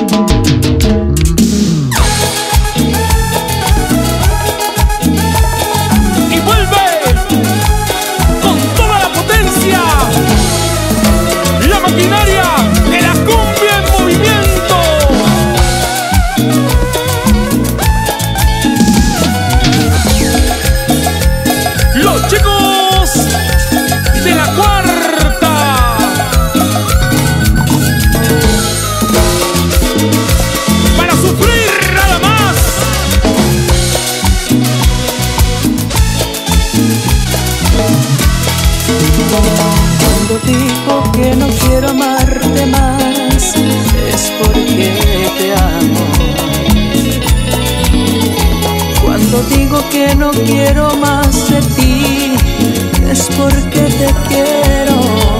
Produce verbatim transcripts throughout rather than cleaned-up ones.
Cuando digo que no quiero amarte más, es porque te amo. Cuando digo que no quiero más de ti, es porque te quiero.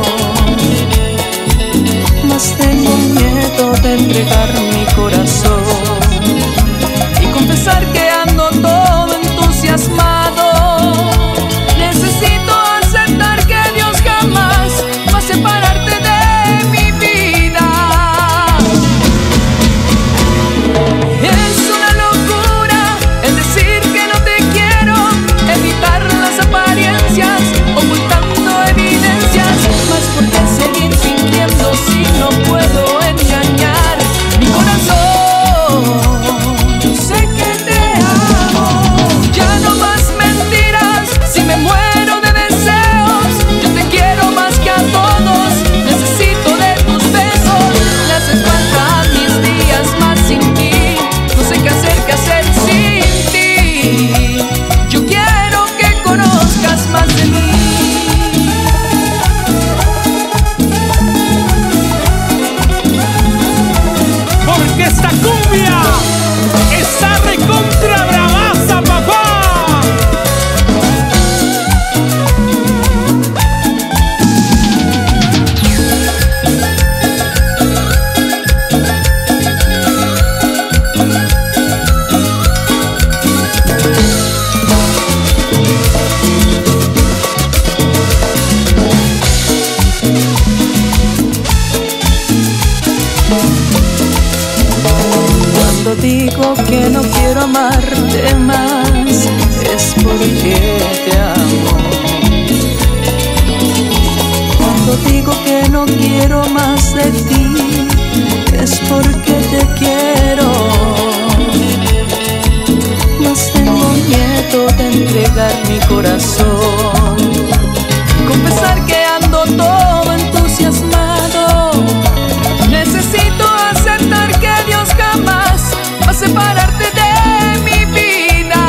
Mas tengo miedo de entregar mi corazón y confesar que ando todo entusiasmado. Necesito aceptar que Dios jamás va a separarte de mi vida. Es una locura el decir que no te quiero, evitar las apariencias, ocultando evidencias. Mas ¿por qué seguir fingiendo si no puedo engañar mi corazón? Yo sé que te amo. Ya no más mentiras, si me muero de deseos. Yo te quiero más que a todos, necesito de tus besos. Le haces falta mis días más sin ti. No sé qué hacer, qué hacer sin ti. Yo quiero que conozcas más de mí. Porque esta cumbia está recontra bravaza, papá. Cuando digo que no quiero amarte más, es porque te amo. Cuando digo que no quiero más de ti, es porque te quiero. Mas tengo miedo de entregar mi corazón, confesar que ando todo entusiasmado. Necesito aceptar que Dios jamás va a separarte de mi vida.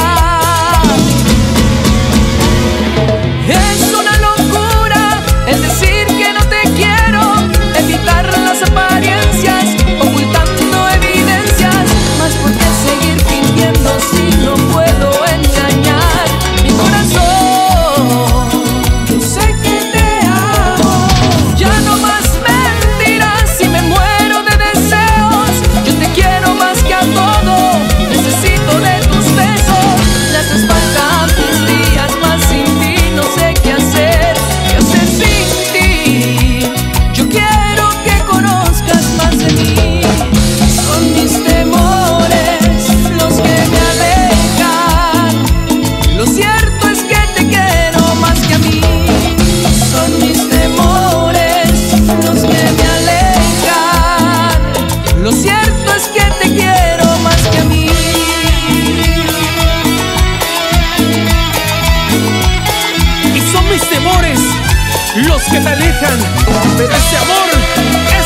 Es una locura el decir que no te quiero, evitar las apariencias, ocultando evidencias. Mas ¿por qué seguir fingiendo si no puedo engañar mi corazón? Yo sé que te amo. Ya no más mentiras, si me muero de deseos. Yo te quiero más que a todo, necesito de tus besos. Le haces falta mis días más sin ti. No sé qué hacer, qué hacer sin ti. Yo quiero que conozcas más de mí. Son mis temores los que me alejan. Lo cierto es que te quiero más que a mí. Son mis temores los que me alejan. Lo cierto es que te quiero más que a mí. Y son mis temores los que te alejan, pero ese amor